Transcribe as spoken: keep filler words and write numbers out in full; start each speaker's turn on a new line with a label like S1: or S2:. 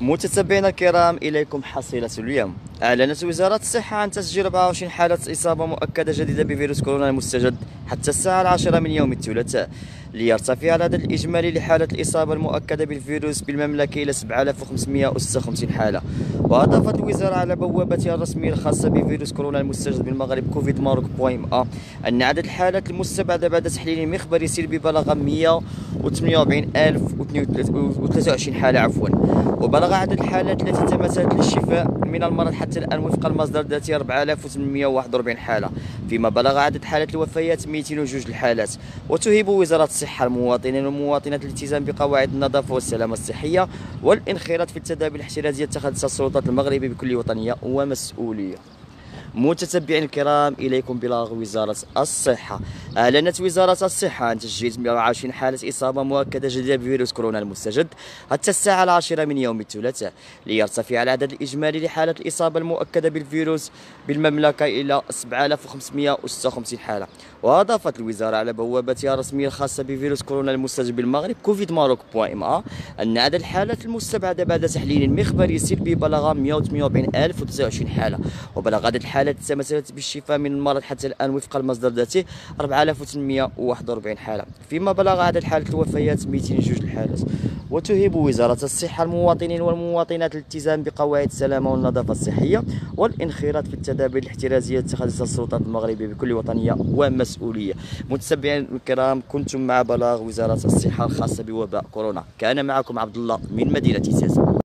S1: متتبعينا الكرام، إليكم حصيلة اليوم. أعلنت وزارة الصحة عن تسجيل أربعة وعشرين حالة إصابة مؤكدة جديدة بفيروس كورونا المستجد حتى الساعة العاشرة من يوم الثلاثاء، ليرتفع العدد الإجمالي لحالات الإصابة المؤكدة بالفيروس بالمملكة إلى سبعة آلاف وخمسمائة وستة وخمسين حالة. وأضافت الوزارة على بوابتها الرسمية الخاصة بفيروس كورونا المستجد بالمغرب كوفيد ماروك بويم أ أن عدد الحالات المستبعدة بعد تحليل مخبري سلبي بلغ مئة وثمانية وأربعين ألف وثلاثة وعشرين حالة عفوا. وبلغ عدد الحالات التي تمثلت للشفاء من المرض حتى الآن وفق المصدر الذاتي أربعة آلاف وثمانمائة وواحد وأربعين حالة، فيما بلغ عدد حالات الوفيات مئتين وجوج الحالات. وتهيب وزارة الصحة المواطنين والمواطنات الالتزام بقواعد النظافة والسلامة الصحية والانخراط في التدابير الاحترازية اتخذتها السلطات المغربية بكل وطنية ومسؤولية. متتبعين الكرام، إليكم بلاغ وزارة الصحة. أعلنت وزارة الصحة عن تسجيل أربعة وعشرين حالة إصابة مؤكدة جديدة بفيروس كورونا المستجد حتى الساعة العاشرة من يوم الثلاثاء، ليرتفع العدد الإجمالي لحالات الإصابة المؤكدة بالفيروس بالمملكة إلى سبعة آلاف وخمسمائة وستة وخمسين حالة. وأضافت الوزارة على بوابتها الرسمية الخاصة بفيروس كورونا المستجد بالمغرب كوفيد ماروك بويم أ أن عدد الحالات المستبعدة بعد تحليل مخبري سلبي بلغ مئة وثمانية وأربعين ألف وتسعة وعشرين حالة. وبلغ عدد الحالات تمثلت بالشفاء من المرض حتى الآن وفق المصدر الذاتي أربعة آلاف وثمانمائة وواحد وأربعين حالة، فيما بلغ عدد حالات الوفيات مئتين وجوج الحالات. وتهيب وزارة الصحة المواطنين والمواطنات الالتزام بقواعد السلامة والنظافة الصحية والانخراط في التدابير الاحترازية اتخذتها السلطات المغربية بكل وطنية ومسؤولية. متابعين الكرام، كنتم مع بلاغ وزارة الصحة الخاصة بوباء كورونا. كان معكم عبد الله من مدينة تازة.